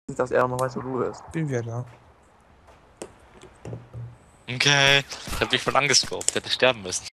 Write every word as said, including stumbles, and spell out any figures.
Nicht, dass er auch noch weiß, wo du bist. Bin wir da. Okay, ich hab dich voll angescoped, hätte sterben müssen.